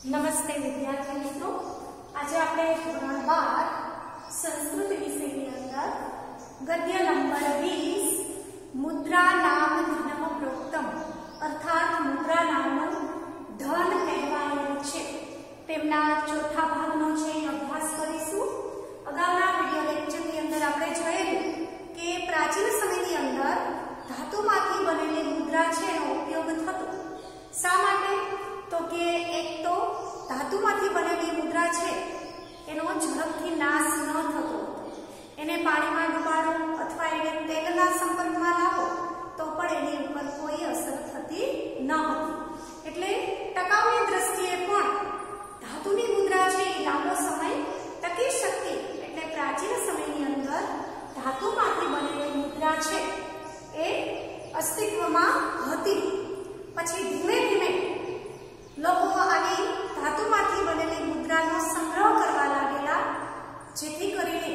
नमस्ते विद्यार्थी मित्रों, आज आपणे धोरण 12 संस्कृत विषयनी अंदर गद्य नंबर 20 मुद्रा नाम धनम प्रोक्तम अर्थात मुद्रा नाम धन कहेवायेलुं छे तेमना चौथा भागनो छे अभ्यास करीशुं। अगाउना विडियो लेक्चरनी अंदर आपणे जोयेलुं के प्राचीन समयनी अंदर धातुमांथी बनेली मुद्रा छे एनो उपयोग थतो। शा माटे? तो के एक तो धातुमांथी बनेली मुद्रा छे एनो झड़पथी नाश न थतो, एने पाणीमां डुबाडो अथवा एने तेलना संपर्कमां लावो तो पण एनी उपर कोई असर थती न हती। एटले टकावनी दृष्टिए पण धातुनी मुद्रा छे ए लांबो समय टकी शकती। एटले प्राचीन समयनी अंदर धातुमांथी बनेली मुद्रा छे ए अस्तित्वमां हती। पछी धीमे धीमे लोको आवी धातुमांथी बनेली मुद्रानो संग्रह करवा लागेला, जेथी करीने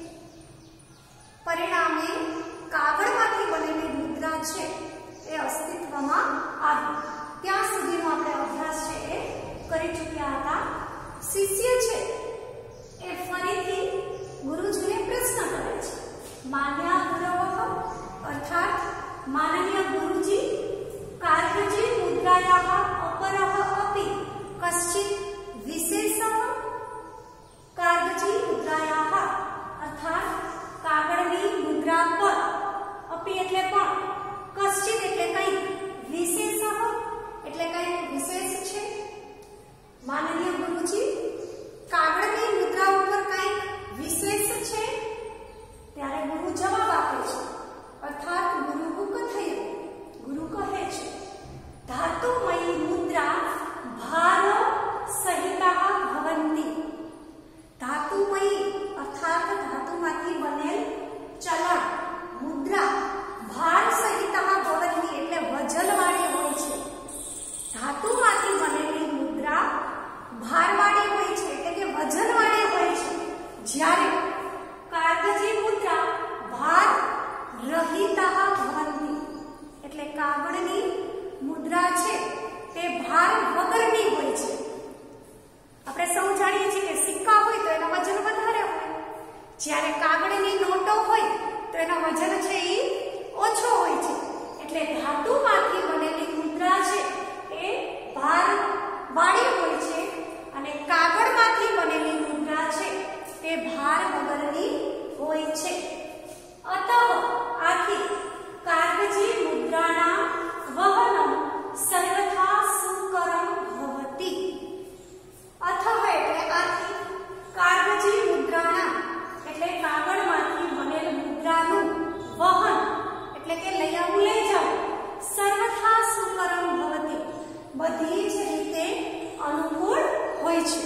परिणामे कागळमांथी बनेली मुद्रा छे ए अस्तित्वमां आवी। त्यां सुधीनो आपणे अभ्यास छे ए करी चूक्या हता। शिष्य छे ए फरीथी गुरुजीने प्रश्न करे छे, मान्या गुरवः अर्थात माननीय गुरुजी कार्गजी मुद्रायाः अपरः अपि कश्चित् विशेषः कार्गजी मुद्रायाः अर्थात कागळनी मुद्रा पर अपि एटले पण कश्चित् एटले कई विशेषः एटले कई विशेष छे। माननीय गुरुजी कागळनी मुद्रा पर कई विशेष छे? त्यारे गुरु जवाब आपे छे अर्थात गुरु कथयेत् गुरु कहे छे धातुमयी मुद्रा भार सहिता भवन्ति। धातुमयी अर्थात धातुमांथी बनेल चलन मुद्रा भार सहिता भवन्ति एटले वजनवाળી હોય છે। धातुमांथी बनेली मुद्रा भारवाળી હોય છે એટલે કે વજનવાળી હોય છે, જ્યારે કાગજી મુદ્રા ભાર રહિતા ભવન્તિ એટલે કાગળની મુદ્રા છે તે ભાર વગરની હોય છે। આપણે સૌ જાણીએ છીએ કે સિક્કા હોય તો એનો વજન વધારે હોય, જ્યારે કાગળની નોટો હોય તો એનો વજન છે એ ઓછો હોય છે। એટલે ધાતુમાંથી બનેલી મુદ્રા છે એ ભાર વાળી હોય છે અને કાગળમાંથી બનેલી મુદ્રા છે તે ભાર વગરની હોય છે। અતઃ આથી કાગજી મુદ્રાના વહનમ સર્વથા સુકરમ ભવતિ। અતઃ એટલે આથી કાગજી મુદ્રાના એટલે કાગળમાંથી બનેલ મુદ્રાનું વહન એટલે કે લઈ આવવું લઈ જવું સર્વથા સુકરમ ભવતિ બધી જ રીતે અનુકૂળ હોય છે।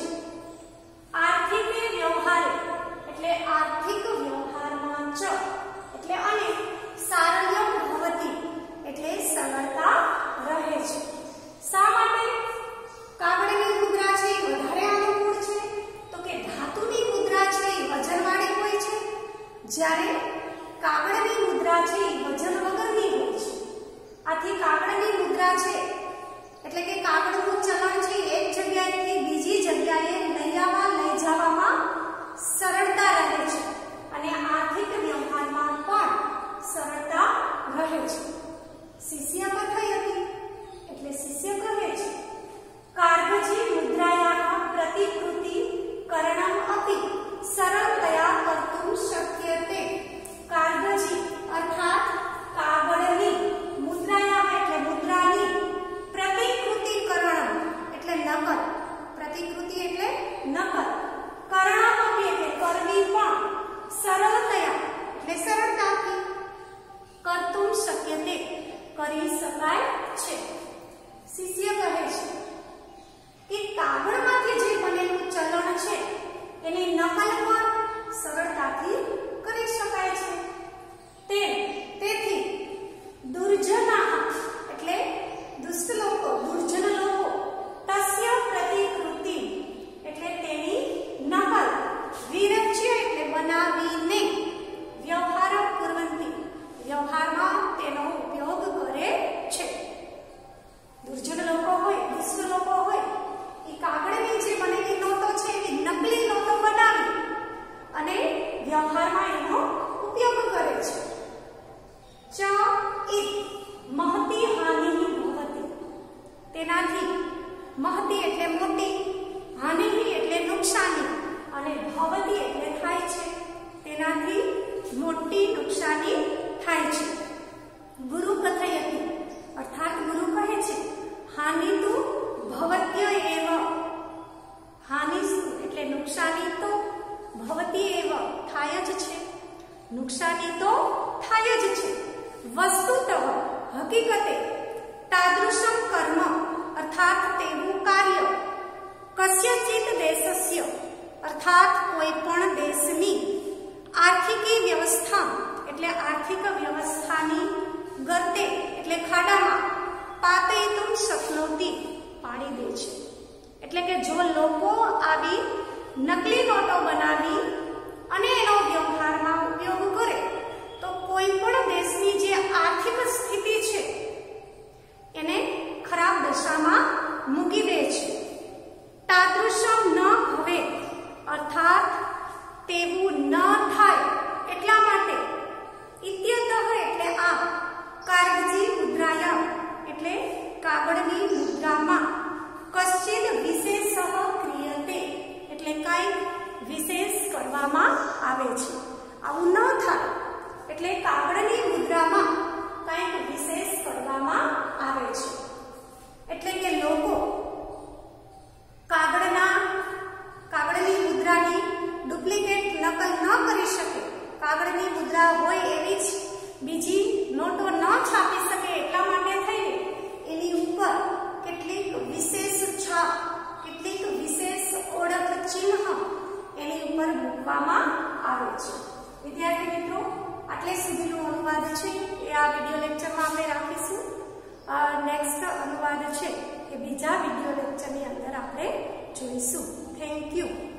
આર્થિક વ્યવહાર એટલે આર્થિક વ્યવહારમાં ચ એટલે અને સારલ્યમ ભવતિ એટલે સરળતા રહે છે। શા માટે કાગળની મુદ્રા છે એ વધારે અનુકૂળ છે? તો કે ધાતુની મુદ્રા છે એ વજનવાળી હોય છે, જ્યારે કાગળની મુદ્રા છે એ વજન વગરની હોય છે। આથી કાગળની મુદ્રા છે એટલે કે કાગળનું ચલણ છે એક જગ્યાએથી બીજી જગ્યાએ લઈ આવવા લઈ જવામાં સરળતા રહે છે અને આર્થિક વ્યવહારમાં પણ સરળતા રહે છે। शिष्य कथयति એટલે शिष्य કહે છે कार्गजी मुद्रायाः प्रतिकृति करणम् अपि सरलतया कर्तुं शक्यते। कार्गजी अर्थात कागळनी मुद्रायाः એટલે મુદ્રાની प्रतिकृतिकरण એટલે નકલ, प्रतिकृति એટલે નકલ, करणम् अपि એટલે કરવી પણ, सरलतया એટલે સરળતાથી, कर्तुं शक्यते કરી શકાય છે। શિષ્ય કહે છે કે કાગળમાંથી જે બનેલું ચલણ છે એની નકલ પણ સરળતાથી કરી શકાય છે। તેથી દુર્જના એટલે દુષ્ટ લોકો, દુર્જન લોકો તસ્ય પ્રતિકૃતિ એટલે તેની નકલ વિરચ્ય એટલે બનાવીને વ્યવહાર કુર્વંતિ વ્યવહારમાં તેનો ઉપયોગ કરે છે। દુર્જન લોકો હોય, દુષ્ટ લોકો હોય એ કાગળ महती એટલે મોટી, હાનિ એટલે નુકસાની અને ભવતી એટલે થાય છે, તેનાથી મોટી નુકસાની થાય છે. ગુરુ કથયતિ અર્થાત ગુરુ કહે છે હાનિ તુ ભવત્ય એવ, હાનિ એટલે નુકસાની તો ભવતી એવ થાય જ છે, નુકસાની તો થાય જ છે. વસ્તુતઃ હકીકતે તાદૃશમ કર્મ અર્થાત તેવું કાર્ય કસ્યચિત દેશસ્ય અર્થાત કોઈ પણ દેશની આર્થિકી વ્યવસ્થા એટલે આર્થિક વ્યવસ્થાની ગર્તે એટલે ખાડામાં પાતયિતુમ શક્નોતિ પાડી દે છે. એટલે કે જો લોકો આવી નકલી નોટો બનાવી અને એનો વ્યવહારમાં ઉપયોગ કરે તો કોઈ પણ દેશની જે આર્થિક સ્થિતિ છે એને ખરાબ દશામાં મૂકી દે છે. તાદૃશમ ન ભવે અર્થાત તેવું ન થાય એટલા માટે ઇત્યતઃ એટલે આ કાગજી મુદ્રાયા એટલે કાગળની મુદ્રામાં કશ્ચિદ વિશેષ ક્રિયતે એટલે કંઈક વિશેષ કરવામાં આવે છે. આવું ન થાય એટલે કાગળની મુદ્રામાં કંઈક વિશેષ કરવામાં આવે છે. એટલે કે લોકો કાગળની મુદ્રાની ડુપ્લિકેટ નકલ ન કરી શકે, કાગળની મુદ્રા હોય એવી જ બીજી નોટો ન છાપી શકે એટલા માટે થઈને એની ઉપર કેટલીક વિશેષ છાપ, કેટલીક વિશેષ ઓળખ ચિહ્ન એની ઉપર મૂકવામાં આવે છે. વિદ્યાર્થી મિત્રો, આટલે સુધીનો અનુવાદ છે એ આ વિડિયો લેક્ચરમાં આપણે રાખીશું. નેક્સ્ટ અનુવાદ છે એ બીજા વિડિયો લેક્ચરની અંદર આપણે જોઈશું. Thank you.